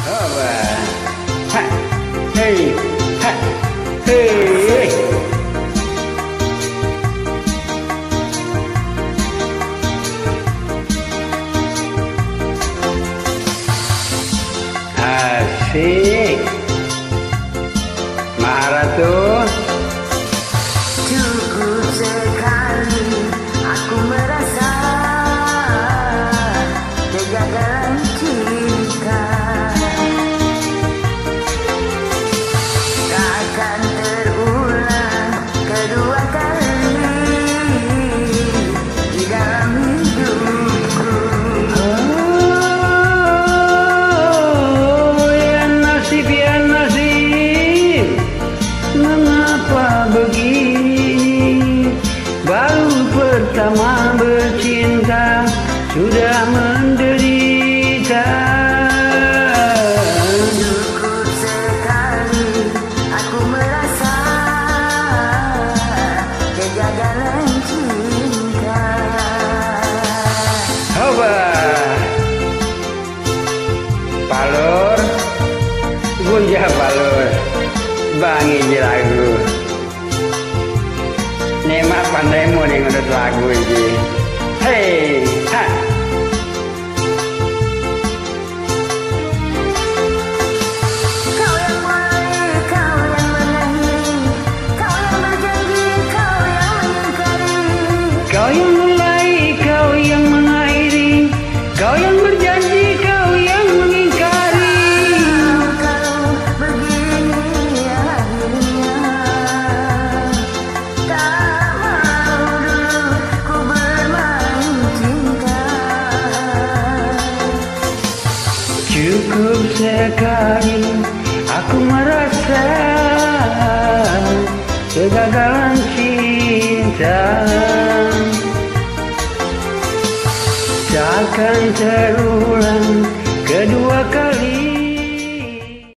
Apa? Ha. Hei. Ha. Hei. Asik. Maharatu. Cukup sekali aku merasa kegagalan cinta. Takkan terulang kedua kali di dalam hidupku. Oh, ya nasib, ya nasib. Mengapa begini? Baru pertama bercinta sudah menderita. Cukup sekali aku merasa kegagalan cinta. Coba palur gunjah palur bangi je lagu nemak pandaimu nih ngedut lagu ini. Hei, ha. Kau yang mulai, kau yang mengakhiri, kau yang berjanji, kau yang mengingkari. Kau yang mulai, kau yang mengakhiri, kau yang berjanji, kau yang mengingkari. Kalau begini akhirnya, tak mau dulu ku bermain cinta. Cukup sekali aku merasa kegagalan cinta. Takkan terulang kedua kali.